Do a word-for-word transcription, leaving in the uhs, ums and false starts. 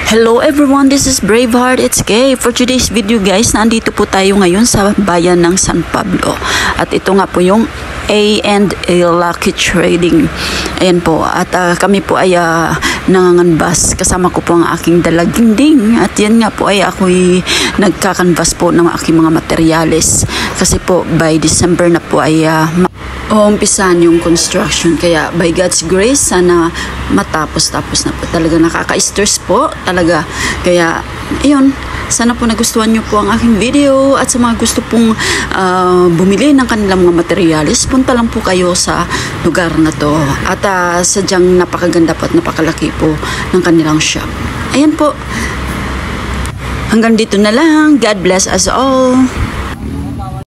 Hello everyone, this is Braveheart, it's Kay. For today's video guys, nandito po tayo ngayon sa bayan ng San Pablo. At ito nga po yung A and A Lucky Trading. Ayan po, at uh, kami po ay uh, nanganganbas. Kasama ko po ang aking dalaginding. At yan nga po ay ako'y nagkakanbas po ng aking mga materyales. Kasi po by December na po ay uh, umpisan yung construction, kaya by God's grace sana matapos-tapos na po. Talaga nakaka-stress po talaga, kaya ayun, sana po nagustuhan nyo po ang aking video. At sa mga gusto pong uh, bumili ng kanilang mga materials, punta lang po kayo sa lugar na to. At uh, sadyang napakaganda po at napakalaki po ng kanilang shop. Ayan po, hanggang dito na lang. God bless us all.